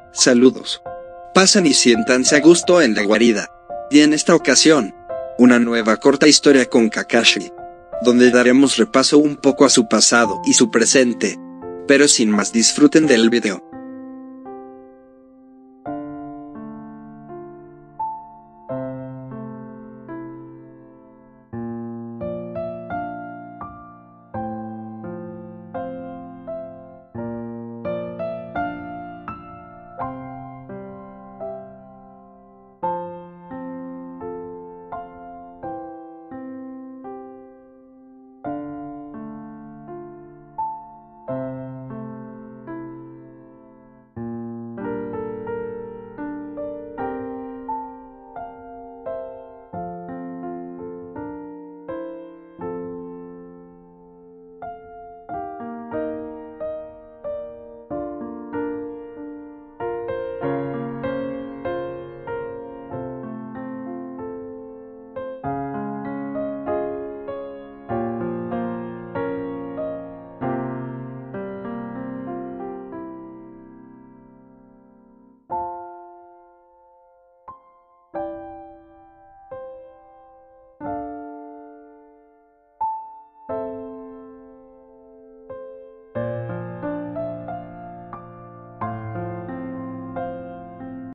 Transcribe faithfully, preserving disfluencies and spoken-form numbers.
Saludos. Pasan y siéntanse a gusto en la guarida. Y en esta ocasión, una nueva corta historia con Kakashi, donde daremos repaso un poco a su pasado y su presente. Pero sin más, disfruten del video.